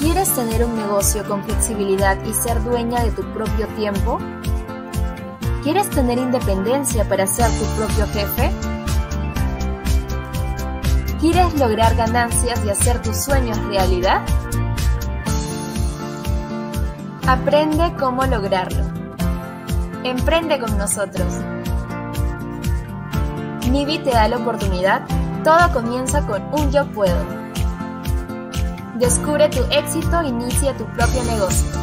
¿Quieres tener un negocio con flexibilidad y ser dueña de tu propio tiempo? ¿Quieres tener independencia para ser tu propio jefe? ¿Quieres lograr ganancias y hacer tus sueños realidad? Aprende cómo lograrlo. Emprende con nosotros. Nivi te da la oportunidad. Todo comienza con un yo puedo. Descubre tu éxito e inicia tu propio negocio.